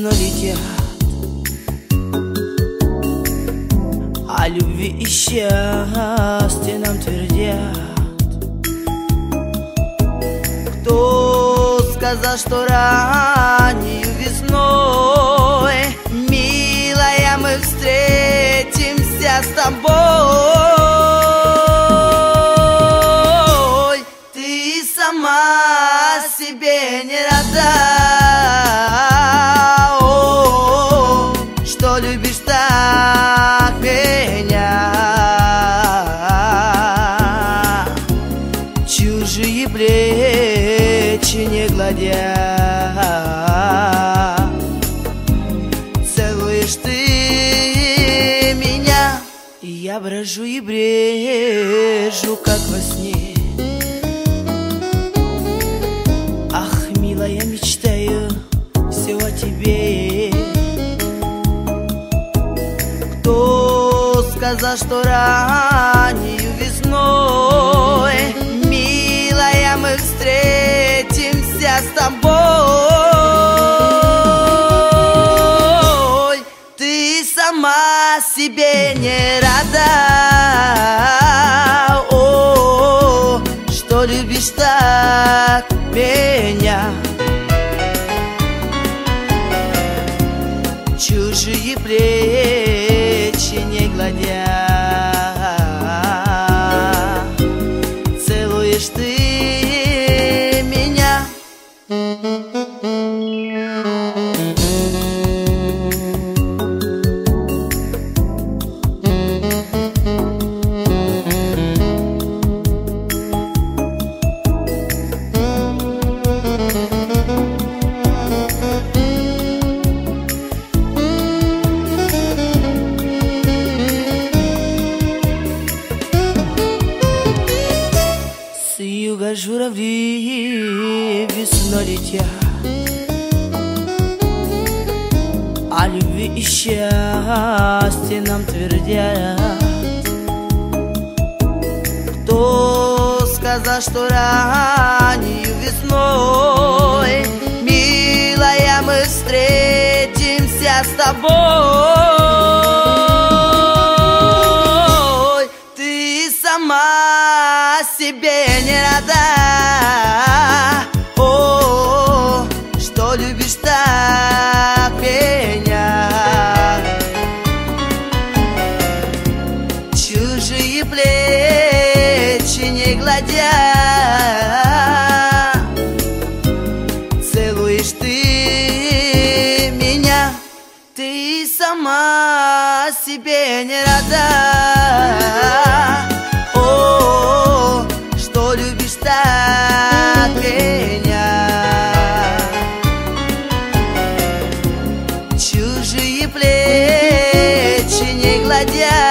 вечно летят, о любви и счастье нам твердят. Кто сказал, что раннею весной, милая, мы встретимся с тобой? Ты сама себе не рада, что любишь так меня. Чужие плечи не гладя, целуешь ты меня, и я брожу и брежу, как во сне. Ах, милая, мечтаю все о тебе. Кто сказал, что раннею весной, милая, мы встретимся с тобой? Ты сама себе не рада, что любишь так меня. Чужие плечи не гладя, целуешь ты меня. С юга журавли весной летят, о любви и счастье нам твердят. Кто сказал, что раннею весной, милая, мы встретимся с тобой? Ты сама себе не рада, что любишь так меня. Чужие плечи не гладя, целуешь ты меня. Ты сама себе не рада, что любишь так меня. Чужие плечи не гладя,